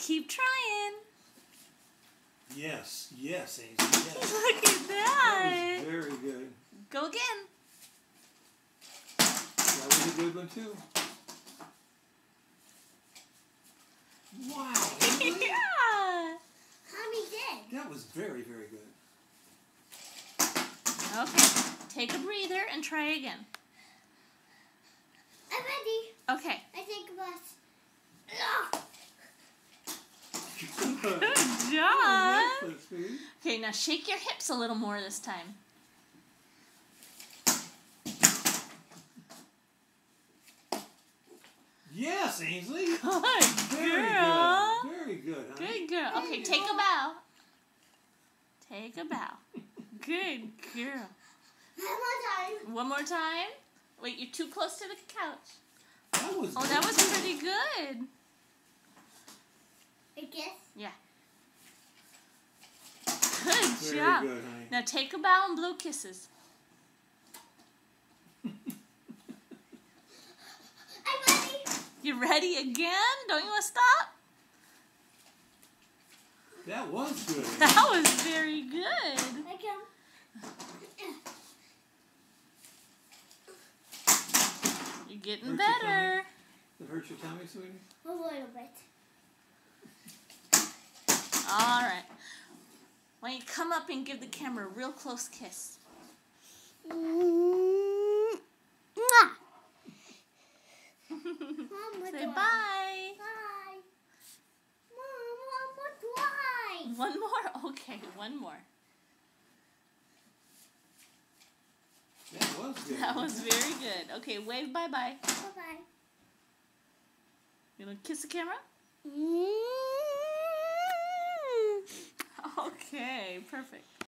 Keep trying. Yes, yes, Ainsley, yes. Look at that. That was very good. Go again. That was a good one, too. Wow. Ainsley. Yeah. Mommy did. That was very, very good. Okay. Take a breather and try again. I'm ready. Okay. I think it was. Good job. Oh, that's sweet. Okay, now shake your hips a little more this time. Yes, Ainsley. Good Very girl. good. Very good, honey. Good girl. Okay, take a bow. Take a bow. Good girl. One more time. One more time. Wait, you're too close to the couch. That was Oh, good. that was pretty good. I guess. Yeah. Good Very job. good, honey. Now take a bow and blow kisses. I'm ready. You ready again? Don't you want to stop? That was good. That was very good. I can. You're getting Hurt your better. That hurt your tummy, sweetie? A little bit. All right. Why don't you come up and give the camera a real close kiss? Mwah. Say bye. Bye. Mom, One more? Okay, one more. That was good. That was very good. Okay, wave bye-bye. Bye-bye. You want to kiss the camera? Okay, perfect.